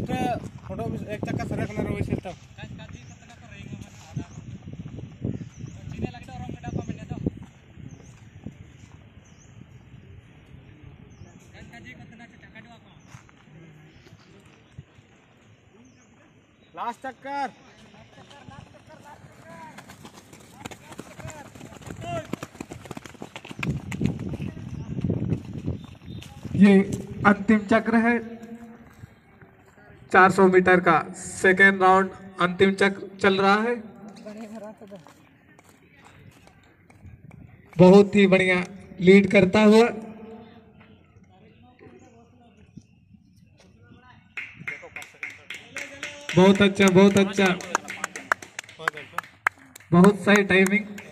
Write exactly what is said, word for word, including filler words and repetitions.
Last photo एक चक्का सरक ना रोइस तो लास्ट चक्कर ये अंतिम चक्र है चार सौ मीटर का सेकेंड राउंड अंतिम चक्र चल रहा है। बहुत ही बढ़िया लीड करता हुआ बहुत अच्छा बहुत अच्छा बहुत सही टाइमिंग।